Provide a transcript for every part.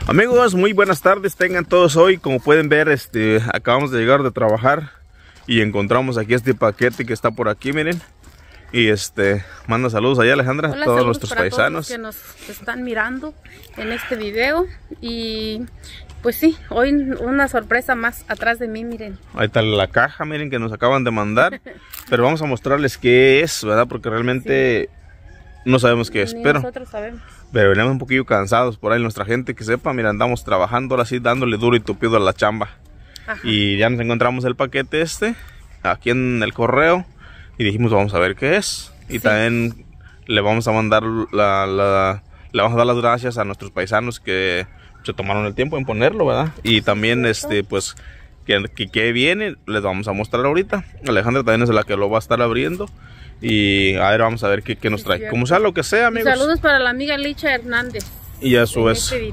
Amigos, muy buenas tardes tengan todos hoy. Como pueden ver, acabamos de llegar de trabajar y encontramos aquí este paquete que está por aquí, miren. Y manda saludos allá, Alejandra. Hola, a todos saludos nuestros para paisanos todos los que nos están mirando en este video. Y pues sí, hoy una sorpresa más atrás de mí, miren. Ahí está la caja, miren, que nos acaban de mandar. Pero vamos a mostrarles qué es, ¿verdad? Porque realmente no sabemos qué es. Ni pero nosotros sabemos. Pero venimos un poquillo cansados por ahí, nuestra gente que sepa, mira, andamos trabajando ahora sí, dándole duro y tupido a la chamba. Ajá. Y ya nos encontramos el paquete aquí en el correo y dijimos vamos a ver qué es. Y sí, también le vamos a mandar le vamos a dar las gracias a nuestros paisanos que se tomaron el tiempo en ponerlo, ¿verdad? Y también pues que viene, les vamos a mostrar ahorita. Alejandra también es la que lo va a estar abriendo. Y a ver, vamos a ver qué nos trae. Como sea lo que sea, amigos. Y saludos para la amiga Licha Hernández. Y a su,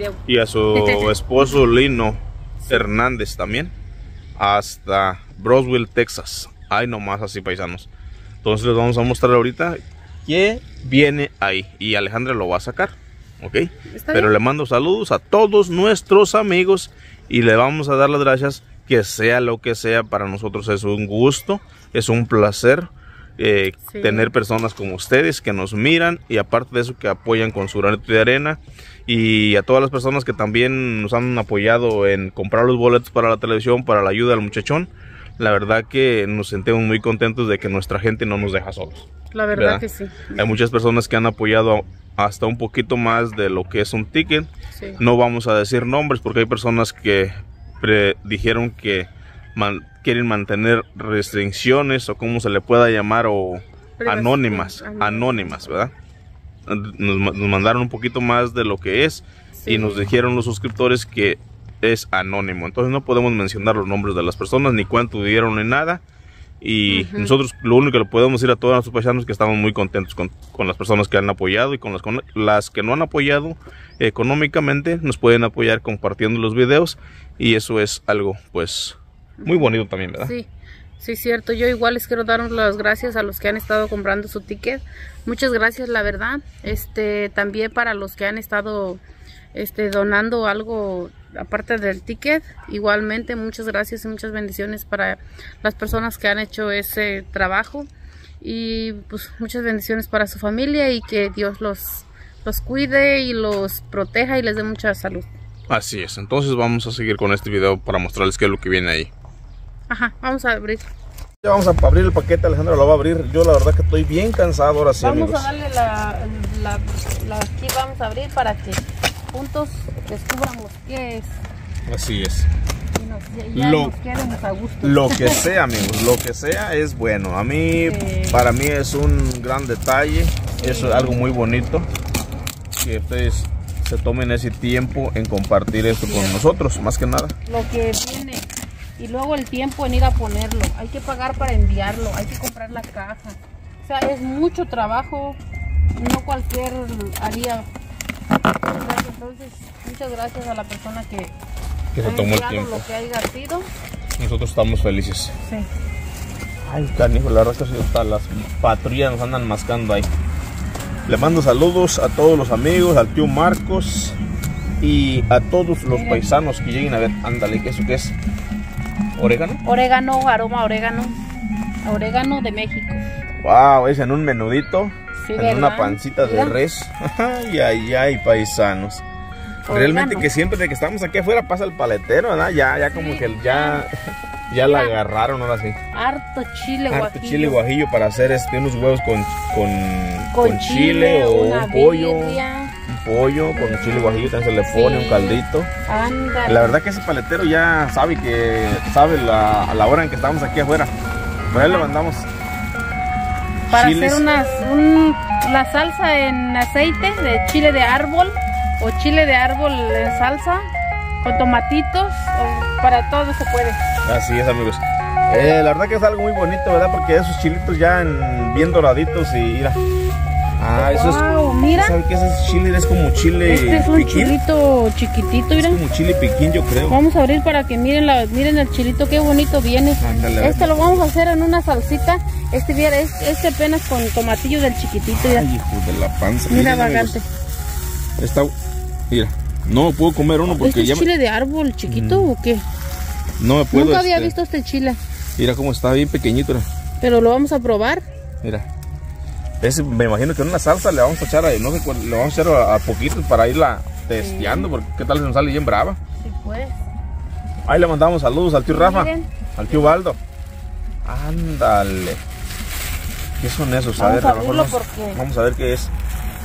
esposo Lino Hernández también. Hasta Broswell, Texas. Ay, nomás así, paisanos. Entonces les vamos a mostrar ahorita qué viene ahí. Y Alejandra lo va a sacar, ¿ok? Pero le mando saludos a todos nuestros amigos. Y le vamos a dar las gracias. Que sea lo que sea, para nosotros es un gusto. Es un placer. Tener personas como ustedes que nos miran y aparte de eso que apoyan con su granito de arena, y a todas las personas que también nos han apoyado en comprar los boletos para la televisión, para la ayuda al muchachón. La verdad que nos sentimos muy contentos de que nuestra gente no nos deja solos. La verdad que sí. Hay muchas personas que han apoyado hasta un poquito más de lo que es un ticket. Sí. No vamos a decir nombres porque hay personas que dijeron que quieren mantener restricciones o como se le pueda llamar, o anónimas, ¿verdad? Nos mandaron un poquito más de lo que es. Sí. Y nos dijeron los suscriptores que es anónimo, entonces no podemos mencionar los nombres de las personas, ni cuánto dieron, ni nada. Y nosotros lo único que le podemos decir a todos nuestros paisanos es que estamos muy contentos con las personas que han apoyado, y con las que no han apoyado económicamente, nos pueden apoyar compartiendo los videos, y eso es algo pues muy bonito también, ¿verdad? Sí, sí, cierto. Yo igual les quiero dar las gracias a los que han estado comprando su ticket. Muchas gracias, la verdad. También para los que han estado donando algo aparte del ticket. Igualmente, muchas gracias y muchas bendiciones para las personas que han hecho ese trabajo. Y pues muchas bendiciones para su familia, y que Dios los cuide y los proteja y les dé mucha salud. Así es. Entonces vamos a seguir con este video para mostrarles qué es lo que viene ahí. Ajá, vamos a abrir. Ya vamos a abrir el paquete, Alejandra lo va a abrir. Yo la verdad que estoy bien cansado ahora sí, vamos amigos. A darle aquí vamos a abrir para que juntos descubramos qué es. Así es. Y nos quedemos a gusto. Lo que sea, amigos, lo que sea es bueno. A mí, para mí es un gran detalle. Es algo muy bonito que ustedes se tomen ese tiempo en compartir esto con nosotros, más que nada. Lo que viene. Y luego el tiempo en ir a ponerlo. Hay que pagar para enviarlo. Hay que comprar la caja. O sea, es mucho trabajo. No cualquier haría. Entonces, muchas gracias a la persona que se tomó el tiempo. Lo que haya sido. Nosotros estamos felices. Sí. Ay, canijo, la verdad que hasta las patrullas nos andan mascando ahí. Le mando saludos a todos los amigos, al tío Marcos y a todos los paisanos que lleguen a ver. Ándale, ¿eso qué es? ¿Orégano? Orégano, aroma orégano. Orégano de México. Wow, es en un menudito. Sí, en ¿verdad? Una pancita de res. Ay, ay, ay, paisanos. Orégano. Realmente que siempre de que estamos aquí afuera pasa el paletero, ¿verdad? Ya como que ya la agarraron ahora sí. Harto chile guajillo. Harto chile guajillo para hacer unos huevos con chile, o un pollo. Un pollo con chile guajillo, también se le pone un caldito. Ándale. La verdad que ese paletero ya sabe a la hora en que estamos aquí afuera. Por ahí le mandamos para chiles. Hacer la salsa en aceite de chile de árbol, o chile de árbol en salsa con tomatitos, para todo se puede. Así es, amigos. La verdad que es algo muy bonito, ¿verdad? Porque esos chilitos ya bien doraditos y mira. Ah, eso es. Mira. ¿Saben qué es ese chile? Es como chile Este es un piquín. chilito chiquitito, mira. Es como chile piquín, yo creo. Vamos a abrir para que miren el chilito, qué bonito viene. Ándale, lo vamos a hacer en una salsita. Este apenas con tomatillo del chiquitito. Mira. Ay, hijo de la panza. Mira, vagante. Está, mira. No puedo comer uno porque ¿Este es chile de árbol chiquito o qué? No me puedo. Nunca había visto este chile. Mira cómo está bien pequeñito. Pero lo vamos a probar. Mira. Me imagino que en una salsa le vamos a echar, no sé, le vamos a echar a poquitos para irla testeando, porque qué tal si nos sale bien brava. Sí, pues. Ahí le mandamos saludos al tío Rafa, miren, al tío Baldo. Ándale. ¿Qué son esos? Vamos a ver, vamos a ver qué es.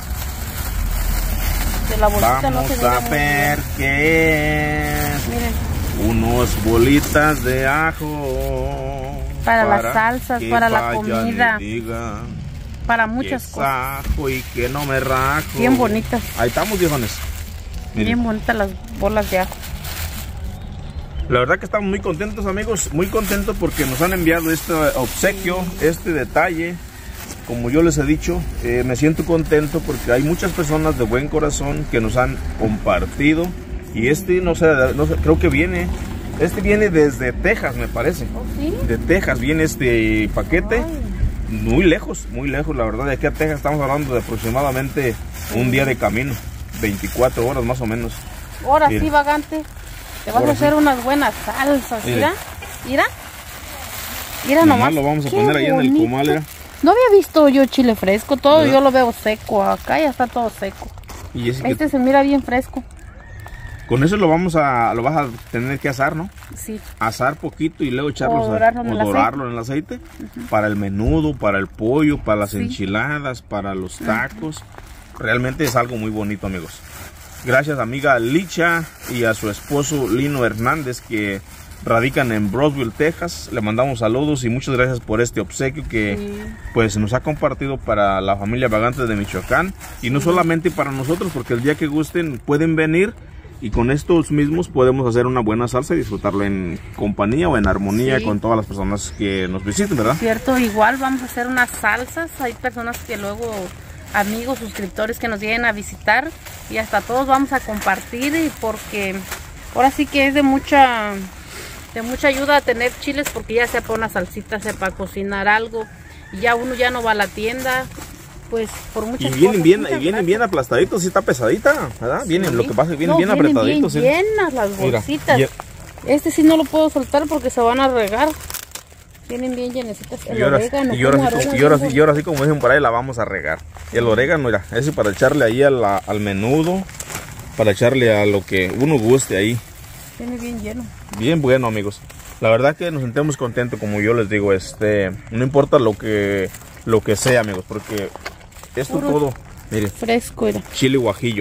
De la bolsita Vamos no se a ver qué es. Miren. Unos bolitas de ajo. Para las salsas, para la comida. Diga para muchas cosas. Ajo y que no me rajo. Bien bonitas. Ahí estamos, viejones. Miren. Bien bonitas las bolas de ajo. La verdad que estamos muy contentos, amigos. Muy contentos porque nos han enviado este obsequio, este detalle. Como yo les he dicho, me siento contento porque hay muchas personas de buen corazón que nos han compartido. Y no sé, creo que viene desde Texas, me parece. ¿Oh, sí? De Texas viene este paquete. Ay. Muy lejos, la verdad. De aquí a Texas estamos hablando de aproximadamente un día de camino, 24 horas más o menos. Ahora sí, vagante, te vas a hacer unas buenas salsas. Mira, mira nomás. Lo vamos a poner ahí en el comal, ¿eh? No había visto yo chile fresco, todo yo lo veo seco. Acá ya está todo seco. Y este se mira bien fresco. Con eso lo vas a tener que asar, ¿no? Sí. Asar poquito y luego echarlo dorarlo en el aceite. Para el menudo, para el pollo, para las enchiladas, para los tacos. Realmente es algo muy bonito, amigos. Gracias, amiga Licha, y a su esposo Lino Hernández, que radican en Brownsville, Texas. Le mandamos saludos y muchas gracias por este obsequio que pues nos ha compartido para la familia Vagantes de Michoacán. Y no solamente para nosotros, porque el día que gusten pueden venir y con estos mismos podemos hacer una buena salsa y disfrutarla en compañía o en armonía con todas las personas que nos visiten, ¿verdad? Cierto, igual vamos a hacer unas salsas. Hay personas que luego, amigos, suscriptores que nos lleguen a visitar y hasta todos vamos a compartir, y porque ahora sí que es de mucha ayuda tener chiles, porque ya sea para una salsita, sea para cocinar algo, y ya uno ya no va a la tienda, pues por muchas cosas. Y vienen bien aplastaditos, sí está pesadita, ¿verdad? Sí. Lo que pasa es que vienen bien apretaditos. Bien llenas las bolsitas. Mira, este sí no lo puedo soltar porque se van a regar. Vienen bien llenecitas. Y ahora sí, como dicen por ahí, la vamos a regar. Y el orégano, mira, ese para echarle ahí al menudo, para echarle a lo que uno guste ahí. Viene bien lleno. Bien bueno, amigos. La verdad que nos sentimos contentos, como yo les digo, no importa lo que sea, amigos, porque esto todo, miren, fresco era. Chile guajillo.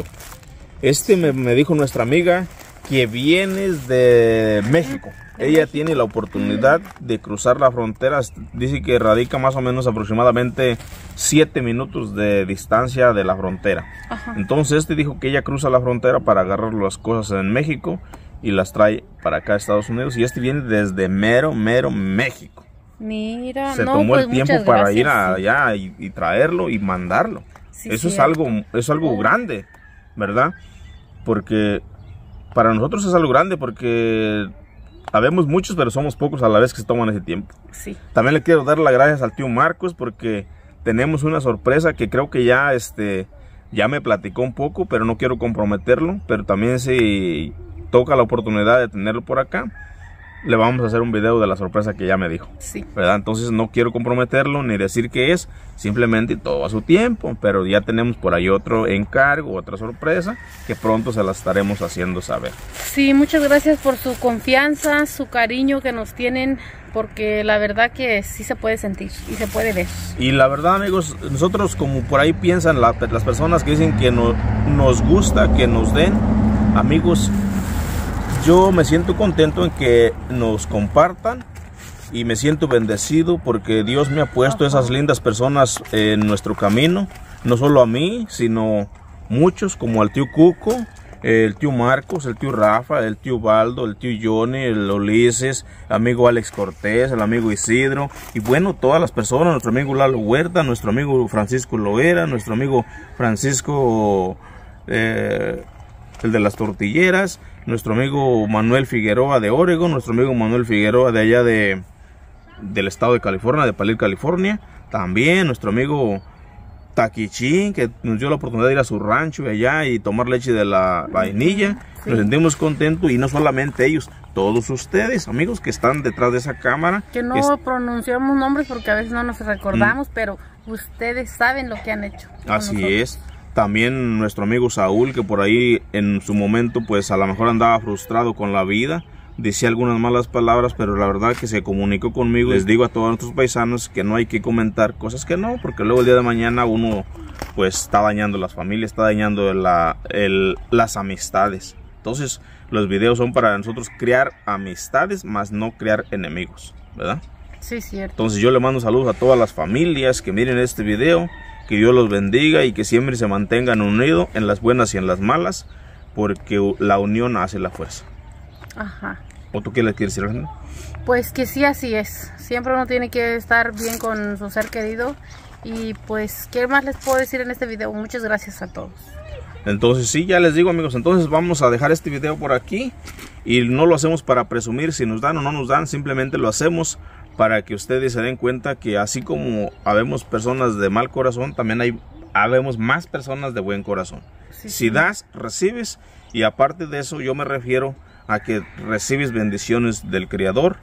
Me dijo nuestra amiga que vienes de México. Ella tiene la oportunidad de cruzar la frontera. Dice que radica más o menos aproximadamente 7 minutos de distancia de la frontera. Ajá. Entonces dijo que ella cruza la frontera para agarrar las cosas en México y las trae para acá a Estados Unidos. Y viene desde mero México. Mira, se tomó el tiempo para ir allá y traerlo y mandarlo. Sí, eso es algo grande, ¿verdad? Porque para nosotros es algo grande, porque sabemos muchos, pero somos pocos a la vez que se toman ese tiempo. Sí. También le quiero dar las gracias al tío Marcos, porque tenemos una sorpresa que creo que ya me platicó un poco, pero no quiero comprometerlo. Pero también si toca la oportunidad de tenerlo por acá, le vamos a hacer un video de la sorpresa que ya me dijo. Sí. ¿Verdad? Entonces no quiero comprometerlo ni decir qué es, simplemente todo a su tiempo. Pero ya tenemos por ahí otro encargo, otra sorpresa, que pronto se la estaremos haciendo saber. Sí, muchas gracias por su confianza, su cariño que nos tienen, porque la verdad que sí se puede sentir y se puede ver. Y la verdad, amigos, nosotros, como por ahí piensan las personas que dicen que nos gusta que nos den, amigos, yo me siento contento en que nos compartan y me siento bendecido porque Dios me ha puesto esas lindas personas en nuestro camino, no solo a mí, sino muchos, como al tío Cuco, el tío Marcos, el tío Rafa, el tío Baldo, el tío Johnny, el Ulises, el amigo Alex Cortés, el amigo Isidro, y bueno, todas las personas, nuestro amigo Lalo Huerta, nuestro amigo Francisco Loera, nuestro amigo Francisco, el de las tortilleras, nuestro amigo Manuel Figueroa de Oregon, nuestro amigo Manuel Figueroa de allá del estado de California, de Palir, California. También nuestro amigo Taquichín, que nos dio la oportunidad de ir a su rancho y allá y tomar leche de la vainilla. Sí. Nos sentimos contentos, y no solamente ellos, todos ustedes, amigos que están detrás de esa cámara. Que no pronunciamos nombres porque a veces no nos recordamos, pero ustedes saben lo que han hecho. Así es. También nuestro amigo Saúl, que por ahí en su momento pues a lo mejor andaba frustrado con la vida, decía algunas malas palabras, pero la verdad que se comunicó conmigo. Les digo a todos nuestros paisanos que no hay que comentar cosas que no, porque luego el día de mañana uno pues está dañando las familias, está dañando las amistades. Entonces los videos son para nosotros crear amistades, más no crear enemigos, ¿verdad? Sí, cierto. Entonces yo le mando saludos a todas las familias que miren este video, que Dios los bendiga y que siempre se mantengan unidos en las buenas y en las malas, porque la unión hace la fuerza. Ajá. ¿O tú qué le quieres decir, Alejandra? Pues que sí, así es. Siempre uno tiene que estar bien con su ser querido. Y pues, ¿qué más les puedo decir en este video? Muchas gracias a todos. Entonces sí, ya les digo, amigos, entonces vamos a dejar este video por aquí. Y no lo hacemos para presumir si nos dan o no nos dan, simplemente lo hacemos para que ustedes se den cuenta que así como habemos personas de mal corazón, también habemos más personas de buen corazón. Sí, si das, recibes, y aparte de eso yo me refiero a que recibes bendiciones del Creador.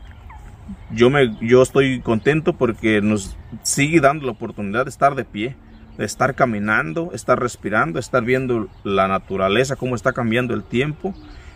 Yo estoy contento porque nos sigue dando la oportunidad de estar de pie, de estar caminando, estar respirando, estar viendo la naturaleza, cómo está cambiando el tiempo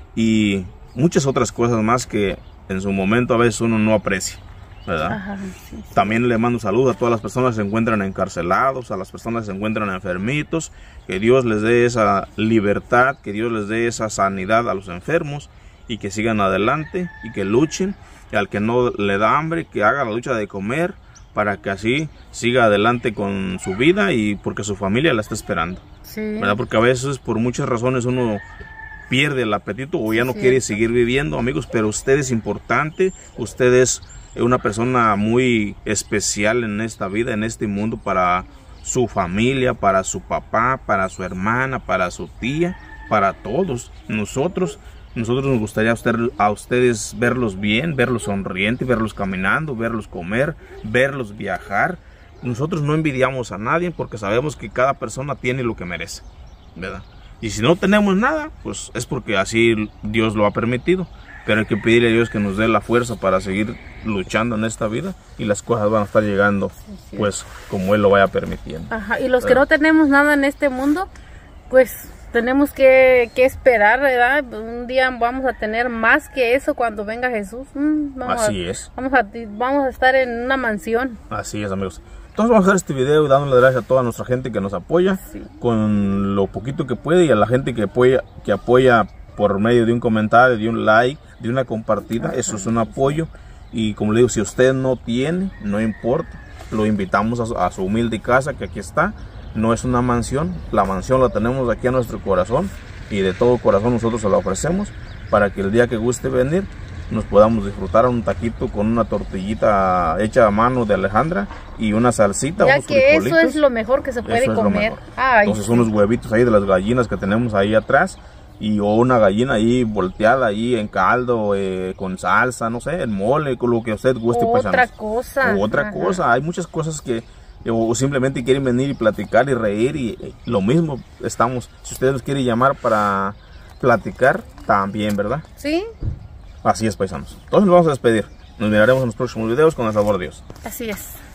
y muchas otras cosas más que en su momento a veces uno no aprecia, ¿verdad? Ajá, sí, sí. También le mando saludos a todas las personas que se encuentran encarcelados, a las personas que se encuentran enfermitos, que Dios les dé esa libertad, que Dios les dé esa sanidad a los enfermos y que sigan adelante y que luchen, y al que no le da hambre, que haga la lucha de comer para que así siga adelante con su vida y porque su familia la está esperando, sí, ¿verdad? Porque a veces por muchas razones uno pierde el apetito o ya no quiere seguir viviendo, amigos, pero usted es importante, usted es una persona muy especial en esta vida, en este mundo, para su familia, para su papá, para su hermana, para su tía, para todos nosotros nos gustaría a ustedes verlos bien, verlos sonrientes, verlos caminando, verlos comer, verlos viajar. Nosotros no envidiamos a nadie porque sabemos que cada persona tiene lo que merece, ¿verdad? Y si no tenemos nada, pues es porque así Dios lo ha permitido. Pero hay que pedirle a Dios que nos dé la fuerza para seguir luchando en esta vida y las cosas van a estar llegando, sí, pues como Él lo vaya permitiendo. Ajá, y los que no tenemos nada en este mundo, pues tenemos que esperar, ¿verdad? Un día vamos a tener más que eso cuando venga Jesús. Así es. Vamos a estar en una mansión. Así es, amigos. Entonces vamos a hacer este video y dándole gracias a toda nuestra gente que nos apoya, sí, con lo poquito que puede, y a la gente que apoya por medio de un comentario, de un like, de una compartida. Ajá, eso es un apoyo. Y como le digo, si usted no tiene, no importa, lo invitamos a su humilde casa, que aquí está. No es una mansión, la mansión la tenemos aquí a nuestro corazón y de todo corazón nosotros se la ofrecemos para que el día que guste venir nos podamos disfrutar un taquito con una tortillita hecha a mano de Alejandra y una salsita. Ya que eso es lo mejor que se puede comer. Ay, entonces sí, unos huevitos ahí de las gallinas que tenemos ahí atrás, o una gallina ahí volteada ahí en caldo, con salsa, no sé, en mole, con lo que usted guste. Otra cosa. O otra cosa, hay muchas cosas que o simplemente quieren venir y platicar y reír, y lo mismo estamos. Si ustedes nos quieren llamar para platicar, también, ¿verdad? Sí. Así es, paisanos. Entonces nos vamos a despedir. Nos miraremos en los próximos videos con el favor de Dios. Así es.